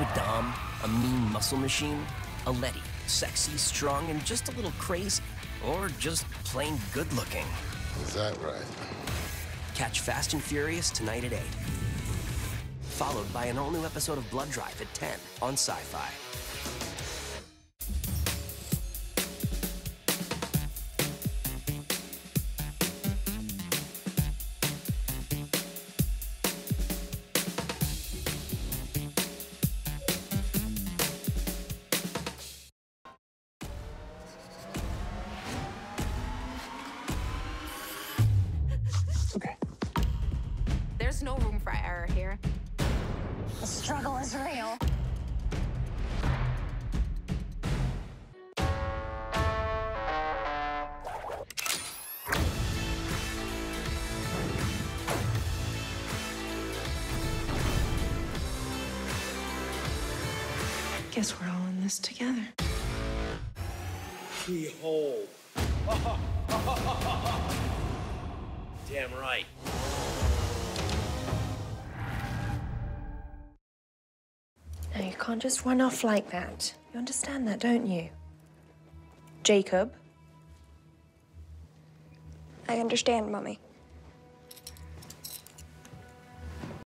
a dom, a mean muscle machine, a Letty, sexy, strong, and just a little crazy. Or just plain good-looking. Is that right? Catch Fast and Furious tonight at 8. Followed by an all-new episode of Blood Drive at 10 on Sci-Fi. Okay. There's no room for error here. The struggle is real. Guess we're all in this together. Behold. Damn right. Now, you can't just run off like that. You understand that, don't you? Jacob? I understand, Mummy.